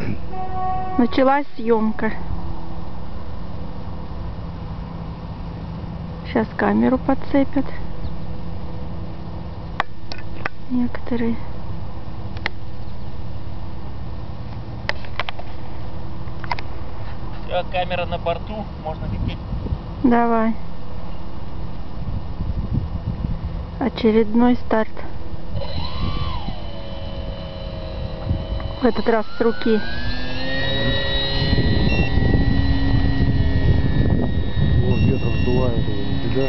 Началась съемка. Сейчас камеру подцепят. Некоторые. Все, камера на борту, можно лететь. Давай. Очередной старт. В этот раз с руки. Вот ветром сдувает его, нифига.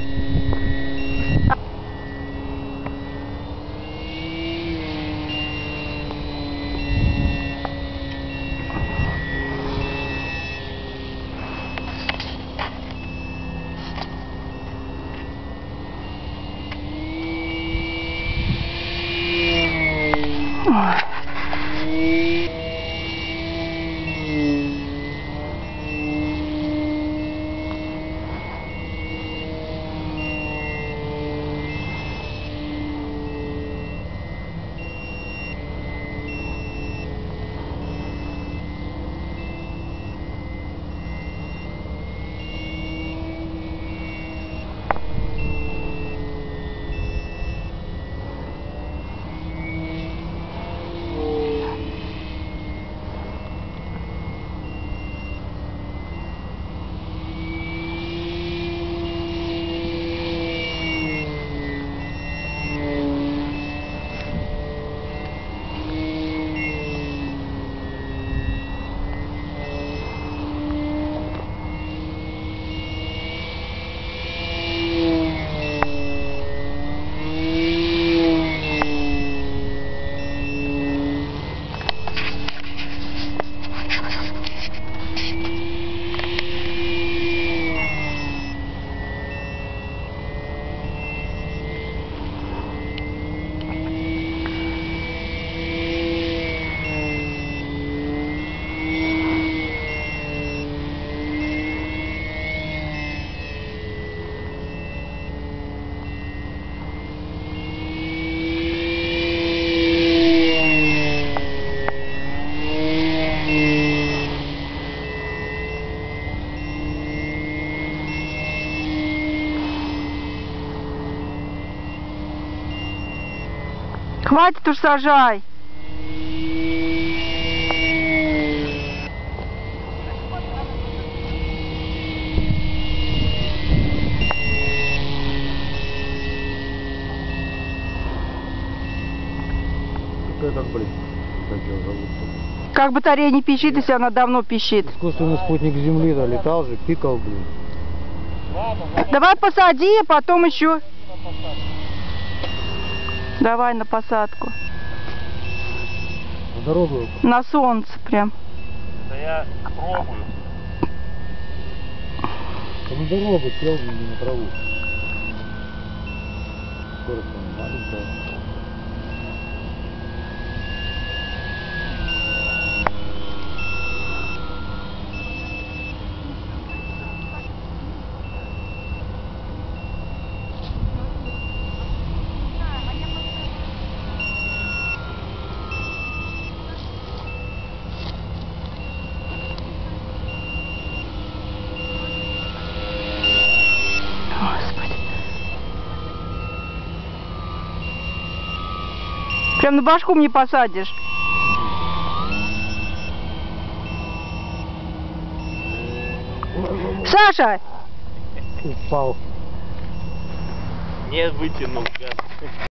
Хватит уж, сажай. Этот, блин, как его зовут? Как батарея не пищит, если она давно пищит. Искусственный спутник Земли-то летал же, пикал, блин. Давай посади, а потом еще. Давай на посадку. На дорогу. На солнце прям. Да я пробую. На дорогу сел, не на траву. Скорость там маленькая. Прям на башку мне посадишь. Саша! Упал. Не вытянул, гад.